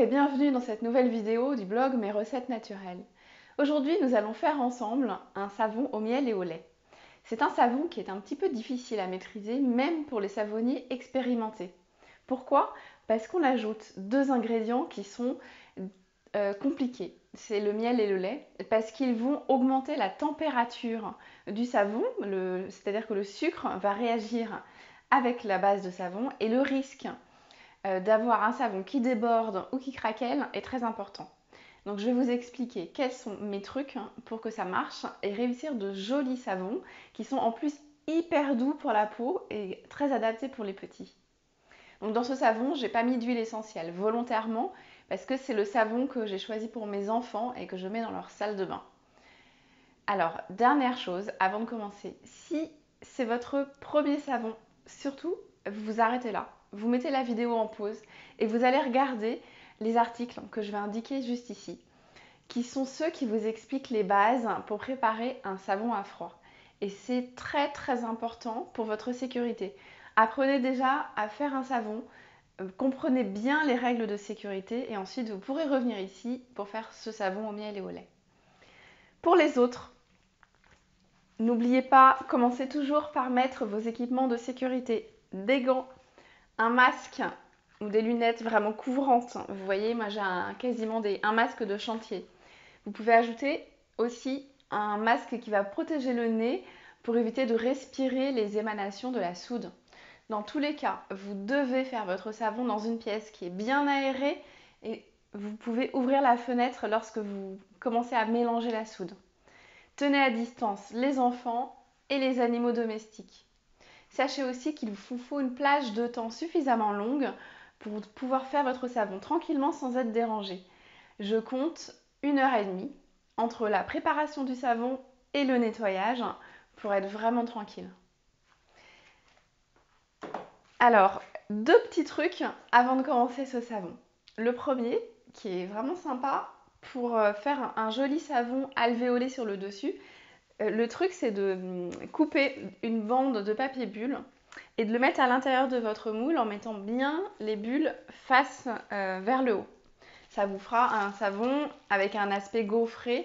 et bienvenue dans cette nouvelle vidéo du blog Mes recettes naturelles. Aujourd'hui, nous allons faire ensemble un savon au miel et au lait. C'est un savon qui est un petit peu difficile à maîtriser, même pour les savonniers expérimentés. Pourquoi? Parce qu'on ajoute deux ingrédients qui sont compliqués. C'est le miel et le lait, parce qu'ils vont augmenter la température du savon, c'est-à-dire que le sucre va réagir avec la base de savon et le risque d'avoir un savon qui déborde ou qui craquelle est très important. Donc je vais vous expliquer quels sont mes trucs pour que ça marche et réussir de jolis savons qui sont en plus hyper doux pour la peau et très adaptés pour les petits. Donc dans ce savon, j'ai pas mis d'huile essentielle volontairement parce que c'est le savon que j'ai choisi pour mes enfants et que je mets dans leur salle de bain. Alors, dernière chose, avant de commencer, si c'est votre premier savon, surtout, vous vous arrêtez là. Vous mettez la vidéo en pause et vous allez regarder les articles que je vais indiquer juste ici, qui sont ceux qui vous expliquent les bases pour préparer un savon à froid. Et c'est très très important pour votre sécurité. Apprenez déjà à faire un savon, comprenez bien les règles de sécurité et ensuite vous pourrez revenir ici pour faire ce savon au miel et au lait. Pour les autres, n'oubliez pas, commencez toujours par mettre vos équipements de sécurité, des gants, un masque ou des lunettes vraiment couvrantes. Vous voyez, moi j'ai quasiment un masque de chantier. Vous pouvez ajouter aussi un masque qui va protéger le nez pour éviter de respirer les émanations de la soude. Dans tous les cas, vous devez faire votre savon dans une pièce qui est bien aérée et vous pouvez ouvrir la fenêtre lorsque vous commencez à mélanger la soude. Tenez à distance les enfants et les animaux domestiques. Sachez aussi qu'il vous faut une plage de temps suffisamment longue pour pouvoir faire votre savon tranquillement sans être dérangé. Je compte 1 heure et demie entre la préparation du savon et le nettoyage pour être vraiment tranquille. Alors, deux petits trucs avant de commencer ce savon. Le premier, qui est vraiment sympa pour faire un joli savon alvéolé sur le dessus, le truc, c'est de couper une bande de papier bulle et de le mettre à l'intérieur de votre moule en mettant bien les bulles face vers le haut. Ça vous fera un savon avec un aspect gaufré.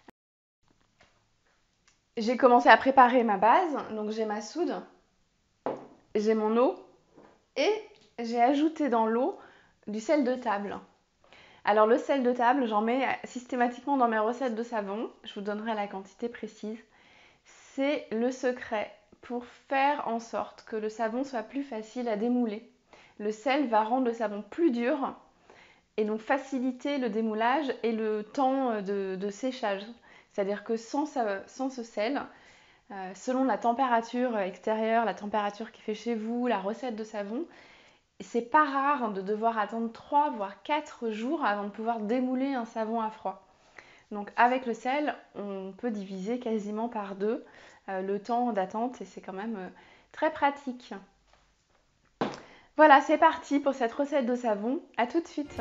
J'ai commencé à préparer ma base, donc j'ai ma soude, j'ai mon eau et j'ai ajouté dans l'eau du sel de table. Alors le sel de table, j'en mets systématiquement dans mes recettes de savon, je vous donnerai la quantité précise. C'est le secret pour faire en sorte que le savon soit plus facile à démouler. Le sel va rendre le savon plus dur et donc faciliter le démoulage et le temps de séchage. C'est-à-dire que sans ce sel, selon la température extérieure, la température qui fait chez vous, la recette de savon, c'est pas rare de devoir attendre 3 voire 4 jours avant de pouvoir démouler un savon à froid. Donc avec le sel, on peut diviser quasiment par 2 le temps d'attente et c'est quand même très pratique. Voilà, c'est parti pour cette recette de savon. À tout de suite.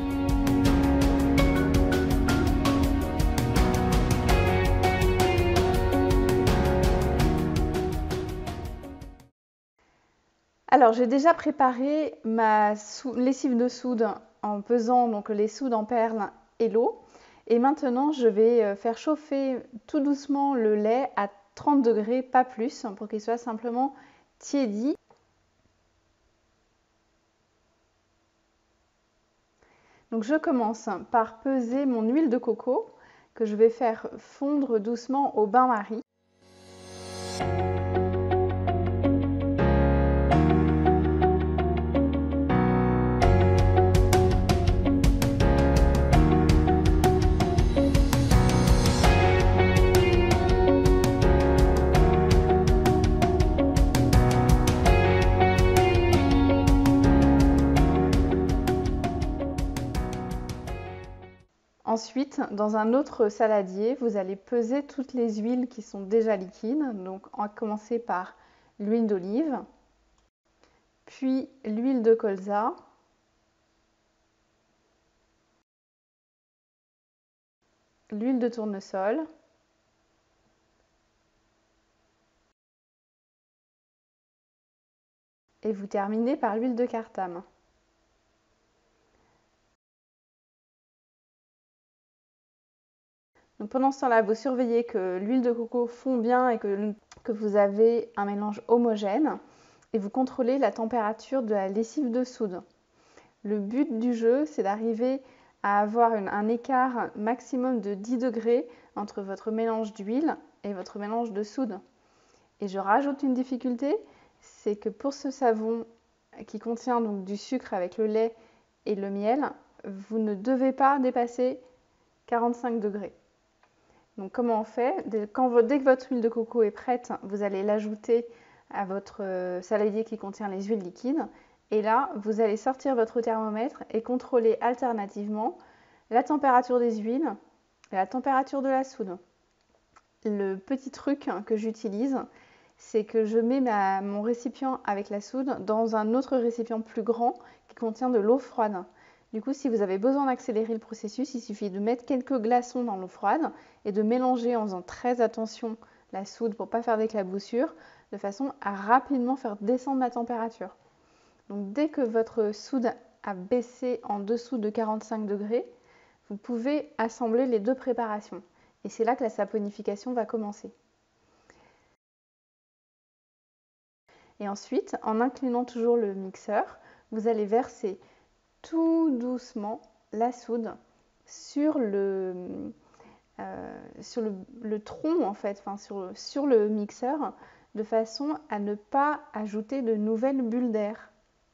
Alors j'ai déjà préparé ma lessive de soude en pesant donc les soudes en perles et l'eau. Et maintenant je vais faire chauffer tout doucement le lait à 30 degrés, pas plus, pour qu'il soit simplement tiédi. Donc je commence par peser mon huile de coco que je vais faire fondre doucement au bain-marie. Ensuite, dans un autre saladier, vous allez peser toutes les huiles qui sont déjà liquides. Donc, on va commencer par l'huile d'olive, puis l'huile de colza, l'huile de tournesol, et vous terminez par l'huile de cartame. Donc pendant ce temps-là, vous surveillez que l'huile de coco fond bien et que vous avez un mélange homogène et vous contrôlez la température de la lessive de soude. Le but du jeu, c'est d'arriver à avoir un écart maximum de 10 degrés entre votre mélange d'huile et votre mélange de soude. Et je rajoute une difficulté, c'est que pour ce savon qui contient donc du sucre avec le lait et le miel, vous ne devez pas dépasser 45 degrés. Donc comment on fait? Dès que votre huile de coco est prête, vous allez l'ajouter à votre saladier qui contient les huiles liquides. Et là, vous allez sortir votre thermomètre et contrôler alternativement la température des huiles et la température de la soude. Le petit truc que j'utilise, c'est que je mets mon récipient avec la soude dans un autre récipient plus grand qui contient de l'eau froide. Du coup, si vous avez besoin d'accélérer le processus, il suffit de mettre quelques glaçons dans l'eau froide et de mélanger en faisant très attention la soude pour ne pas faire d'éclaboussures, de façon à rapidement faire descendre la température. Donc dès que votre soude a baissé en dessous de 45 degrés, vous pouvez assembler les deux préparations. Et c'est là que la saponification va commencer. Et ensuite, en inclinant toujours le mixeur, vous allez verser tout doucement la soude sur le tronc en fait, sur le mixeur, de façon à ne pas ajouter de nouvelles bulles d'air.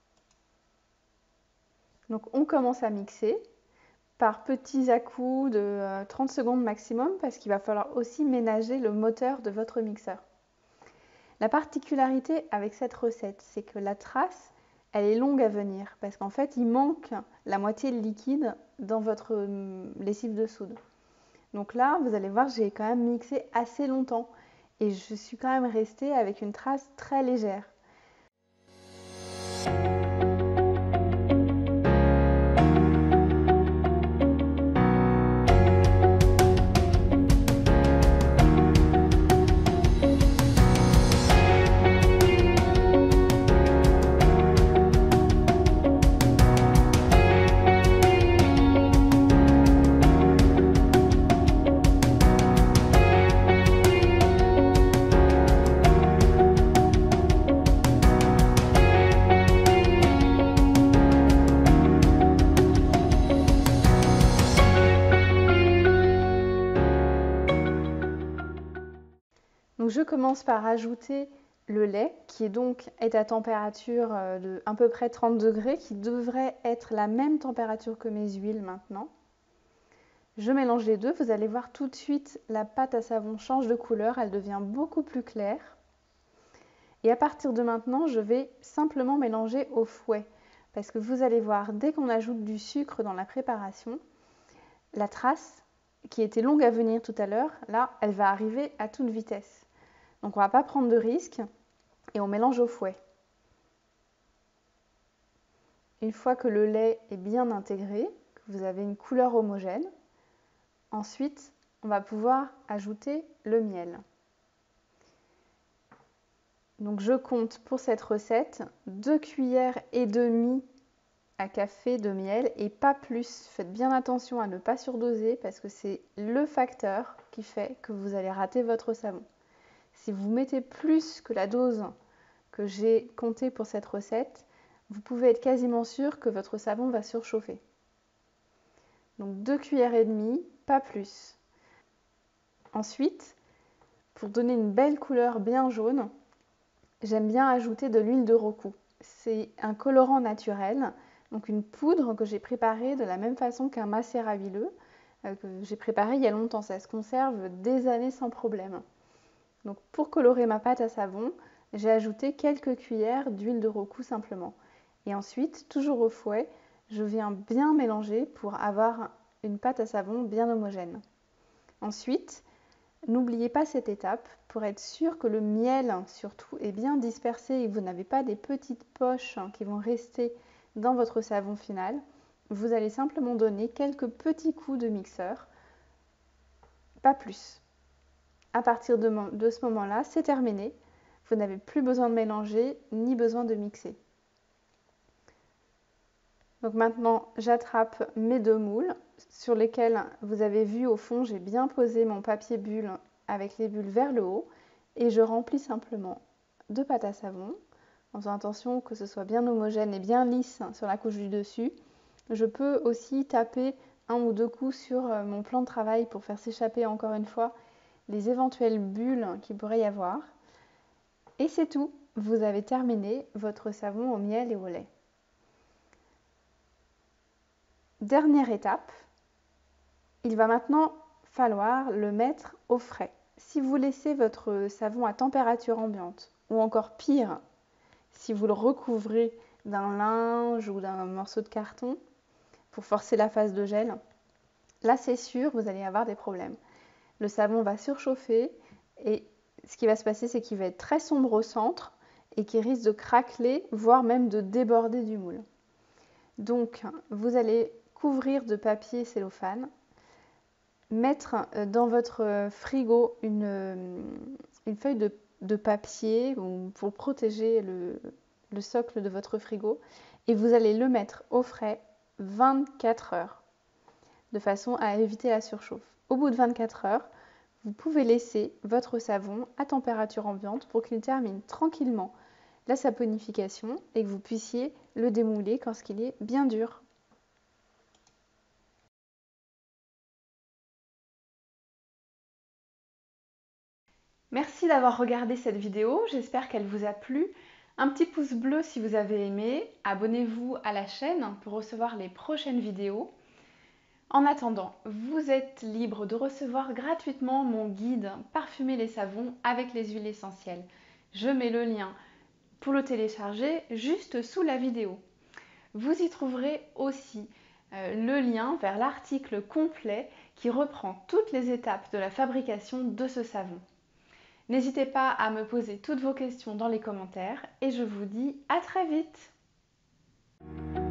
Donc on commence à mixer par petits à-coups de 30 secondes maximum parce qu'il va falloir aussi ménager le moteur de votre mixeur. La particularité avec cette recette, c'est que la trace, elle est longue à venir parce qu'en fait, il manque la moitié de liquide dans votre lessive de soude. Donc là, vous allez voir, j'ai quand même mixé assez longtemps et je suis quand même restée avec une trace très légère. Donc je commence par ajouter le lait qui est à température de à peu près 30 degrés, qui devrait être la même température que mes huiles maintenant. Je mélange les deux, vous allez voir tout de suite la pâte à savon change de couleur, elle devient beaucoup plus claire. Et à partir de maintenant, je vais simplement mélanger au fouet. Parce que vous allez voir, dès qu'on ajoute du sucre dans la préparation, la trace, qui était longue à venir tout à l'heure, là, elle va arriver à toute vitesse. Donc on ne va pas prendre de risque et on mélange au fouet. Une fois que le lait est bien intégré, que vous avez une couleur homogène, ensuite on va pouvoir ajouter le miel. Donc je compte pour cette recette 2 cuillères et demie à café de miel et pas plus. Faites bien attention à ne pas surdoser parce que c'est le facteur qui fait que vous allez rater votre savon. Si vous mettez plus que la dose que j'ai comptée pour cette recette, vous pouvez être quasiment sûr que votre savon va surchauffer. Donc 2 cuillères et demie, pas plus. Ensuite, pour donner une belle couleur bien jaune, j'aime bien ajouter de l'huile de rocou. C'est un colorant naturel, donc une poudre que j'ai préparée de la même façon qu'un macérat huileux, que j'ai préparé il y a longtemps. Ça se conserve des années sans problème. Donc pour colorer ma pâte à savon, j'ai ajouté quelques cuillères d'huile de rocou simplement. Et ensuite, toujours au fouet, je viens bien mélanger pour avoir une pâte à savon bien homogène. Ensuite, n'oubliez pas cette étape pour être sûr que le miel surtout est bien dispersé et que vous n'avez pas des petites poches qui vont rester dans votre savon final. Vous allez simplement donner quelques petits coups de mixeur, pas plus. À partir de ce moment-là, c'est terminé. Vous n'avez plus besoin de mélanger ni besoin de mixer. Donc maintenant, j'attrape mes 2 moules sur lesquels vous avez vu au fond, j'ai bien posé mon papier bulle avec les bulles vers le haut et je remplis simplement de pâte à savon en faisant attention que ce soit bien homogène et bien lisse sur la couche du dessus. Je peux aussi taper 1 ou 2 coups sur mon plan de travail pour faire s'échapper encore une fois les éventuelles bulles qu'il pourrait y avoir. Et c'est tout, vous avez terminé votre savon au miel et au lait. Dernière étape, il va maintenant falloir le mettre au frais. Si vous laissez votre savon à température ambiante, ou encore pire, si vous le recouvrez d'un linge ou d'un morceau de carton pour forcer la phase de gel, là c'est sûr, vous allez avoir des problèmes. Le savon va surchauffer et ce qui va se passer, c'est qu'il va être très sombre au centre et qu'il risque de craqueler, voire même de déborder du moule. Donc, vous allez couvrir de papier cellophane, mettre dans votre frigo une feuille de papier pour protéger le socle de votre frigo et vous allez le mettre au frais 24 heures de façon à éviter la surchauffe. Au bout de 24 heures, vous pouvez laisser votre savon à température ambiante pour qu'il termine tranquillement la saponification et que vous puissiez le démouler quand il est bien dur. Merci d'avoir regardé cette vidéo, j'espère qu'elle vous a plu. Un petit pouce bleu si vous avez aimé, abonnez-vous à la chaîne pour recevoir les prochaines vidéos. En attendant, vous êtes libre de recevoir gratuitement mon guide Parfumer les savons avec les huiles essentielles. Je mets le lien pour le télécharger juste sous la vidéo. Vous y trouverez aussi le lien vers l'article complet qui reprend toutes les étapes de la fabrication de ce savon. N'hésitez pas à me poser toutes vos questions dans les commentaires et je vous dis à très vite!